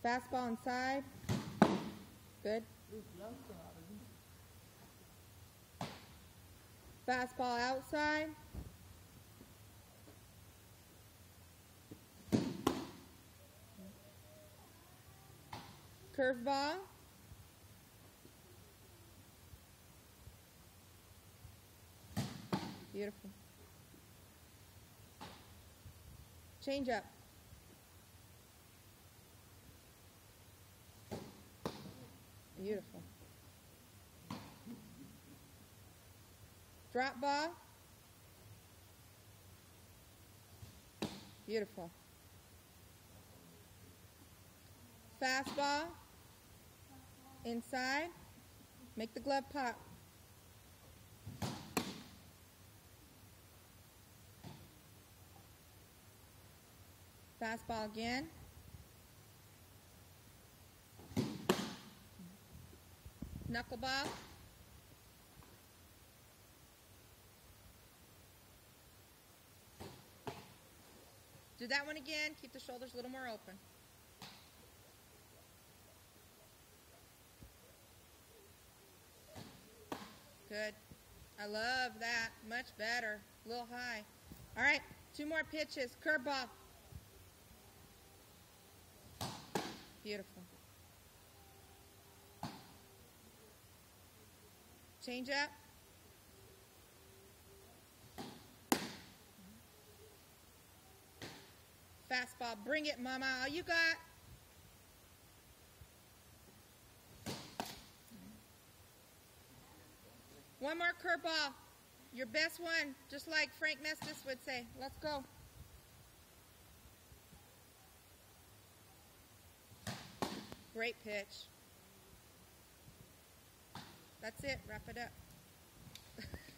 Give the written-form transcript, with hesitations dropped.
Fastball inside. Good. Fastball outside. Curveball. Beautiful. Change up. Beautiful. Drop ball. Beautiful. Fastball. Inside. Make the glove pop. Fastball again. Knuckleball. Do that one again. Keep the shoulders a little more open. Good. I love that. Much better. A little high. All right. 2 more pitches. Curveball. Beautiful. Change up. Fastball. Bring it, mama. All you got. One more curveball. Your best one, just like Frank Mestis would say. Let's go. Great pitch. That's it. Wrap it up.